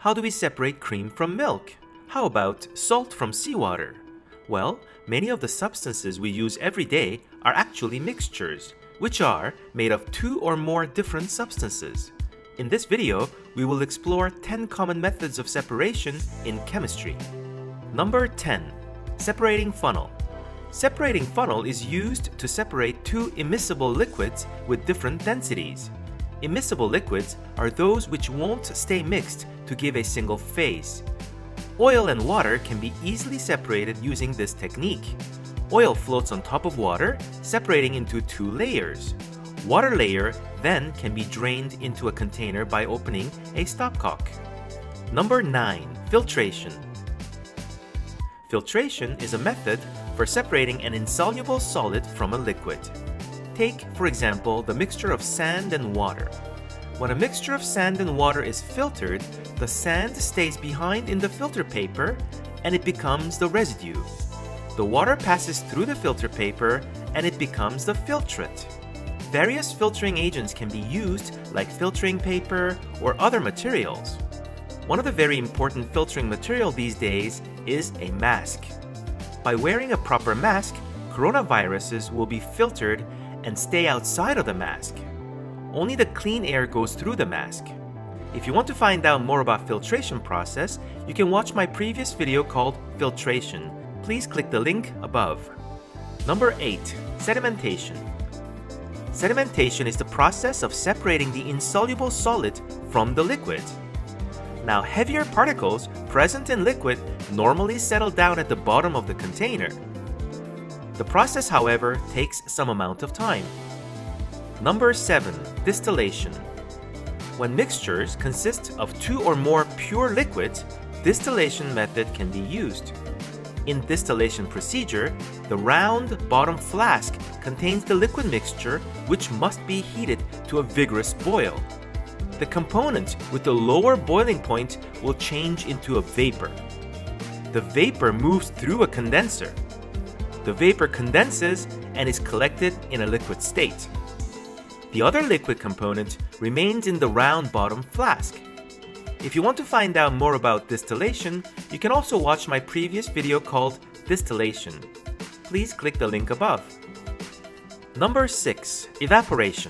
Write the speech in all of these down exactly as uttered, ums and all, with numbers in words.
How do we separate cream from milk? How about salt from seawater? Well, many of the substances we use every day are actually mixtures, which are made of two or more different substances. In this video, we will explore ten common methods of separation in chemistry. Number ten. Separating funnel. Separating funnel is used to separate two immiscible liquids with different densities. Immiscible liquids are those which won't stay mixed to give a single phase. Oil and water can be easily separated using this technique. Oil floats on top of water, separating into two layers. Water layer then can be drained into a container by opening a stopcock. Number nine. Filtration. Filtration is a method for separating an insoluble solid from a liquid. Take, for example, the mixture of sand and water. When a mixture of sand and water is filtered, the sand stays behind in the filter paper and it becomes the residue. The water passes through the filter paper and it becomes the filtrate. Various filtering agents can be used, like filtering paper or other materials. One of the very important filtering material these days is a mask. By wearing a proper mask, coronaviruses will be filtered and stay outside of the mask. Only the clean air goes through the mask. If you want to find out more about filtration process, you can watch my previous video called Filtration. Please click the link above. Number eight. Sedimentation. Sedimentation is the process of separating the insoluble solid from the liquid. Now, heavier particles present in liquid normally settle down at the bottom of the container. The process, however, takes some amount of time. Number seven. Distillation. When mixtures consist of two or more pure liquids, distillation method can be used. In distillation procedure, the round bottom flask contains the liquid mixture, which must be heated to a vigorous boil. The component with the lower boiling point will change into a vapor. The vapor moves through a condenser. The vapor condenses and is collected in a liquid state. The other liquid component remains in the round bottom flask. If you want to find out more about distillation, you can also watch my previous video called Distillation. Please click the link above. Number six. Evaporation.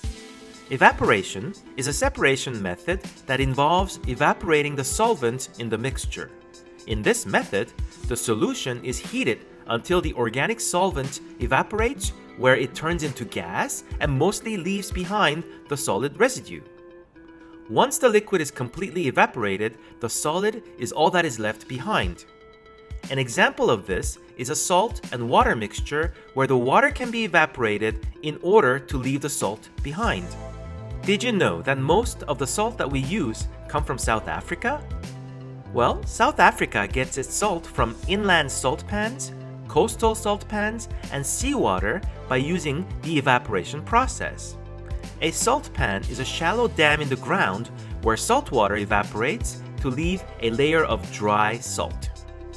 Evaporation is a separation method that involves evaporating the solvent in the mixture. In this method, the solution is heated until the organic solvent evaporates, where it turns into gas and mostly leaves behind the solid residue. Once the liquid is completely evaporated, the solid is all that is left behind. An example of this is a salt and water mixture where the water can be evaporated in order to leave the salt behind. Did you know that most of the salt that we use come from South Africa? Well, South Africa gets its salt from inland salt pans, coastal salt pans, and seawater by using the evaporation process. A salt pan is a shallow dam in the ground where salt water evaporates to leave a layer of dry salt.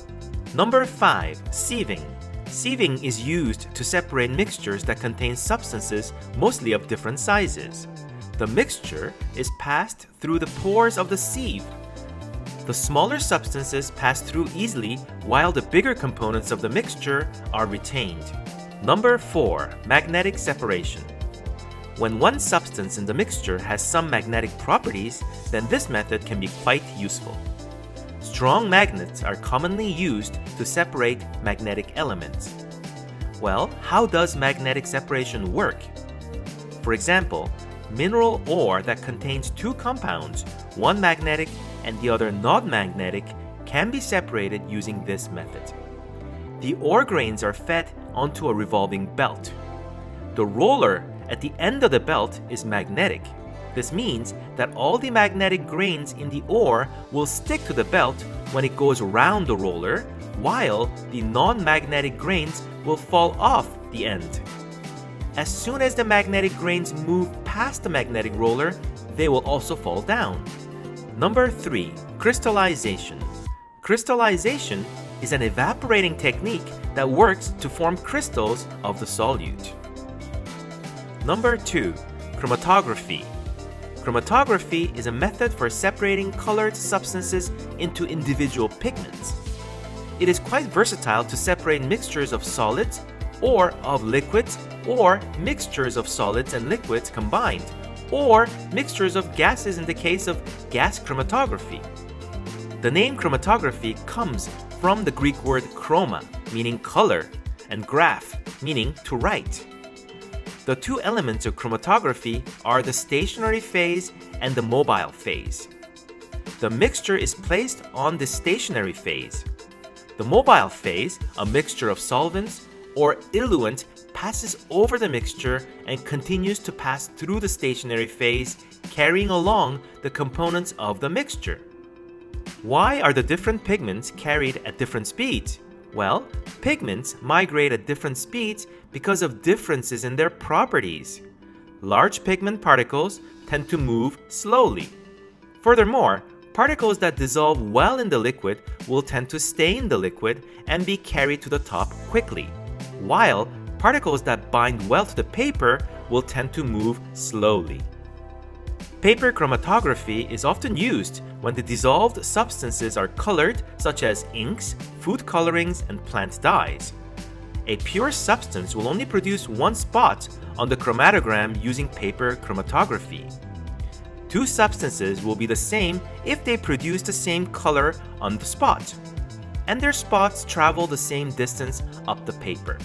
Number five. Sieving. Sieving is used to separate mixtures that contain substances mostly of different sizes. The mixture is passed through the pores of the sieve. The smaller substances pass through easily while the bigger components of the mixture are retained. Number four. Magnetic separation. When one substance in the mixture has some magnetic properties, then this method can be quite useful. Strong magnets are commonly used to separate magnetic elements. Well, how does magnetic separation work? For example, mineral ore that contains two compounds, one magnetic and the other non-magnetic, can be separated using this method. The ore grains are fed onto a revolving belt. The roller at the end of the belt is magnetic. This means that all the magnetic grains in the ore will stick to the belt when it goes around the roller, while the non-magnetic grains will fall off the end. As soon as the magnetic grains move past the magnetic roller, they will also fall down. Number three. Crystallization. Crystallization is an evaporating technique that works to form crystals of the solute. Number two. Chromatography. Chromatography is a method for separating colored substances into individual pigments. It is quite versatile to separate mixtures of solids or of liquids, or mixtures of solids and liquids combined, or mixtures of gases in the case of gas chromatography. The name chromatography comes from the Greek word chroma, meaning color, and graph, meaning to write. The two elements of chromatography are the stationary phase and the mobile phase. The mixture is placed on the stationary phase. The mobile phase, a mixture of solvents or diluent, passes over the mixture and continues to pass through the stationary phase, carrying along the components of the mixture. Why are the different pigments carried at different speeds? Well, pigments migrate at different speeds because of differences in their properties. Large pigment particles tend to move slowly. Furthermore, particles that dissolve well in the liquid will tend to stay in the liquid and be carried to the top quickly, while particles that bind well to the paper will tend to move slowly. Paper chromatography is often used when the dissolved substances are colored, such as inks, food colorings, and plant dyes. A pure substance will only produce one spot on the chromatogram using paper chromatography. Two substances will be the same if they produce the same color on the spot, and their spots travel the same distance up the paper.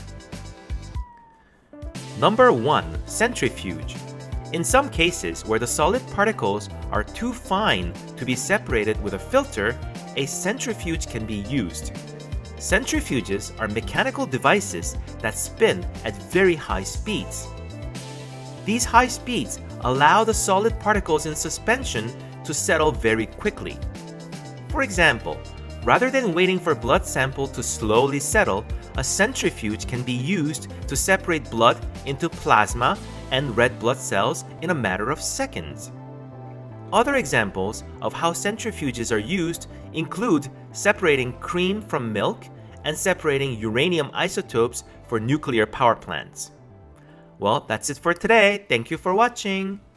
Number one. Centrifuge. In some cases where the solid particles are too fine to be separated with a filter, a centrifuge can be used. Centrifuges are mechanical devices that spin at very high speeds. These high speeds allow the solid particles in suspension to settle very quickly. For example, rather than waiting for blood sample to slowly settle, a centrifuge can be used to separate blood into plasma and red blood cells in a matter of seconds. Other examples of how centrifuges are used include separating cream from milk and separating uranium isotopes for nuclear power plants. Well, that's it for today. Thank you for watching.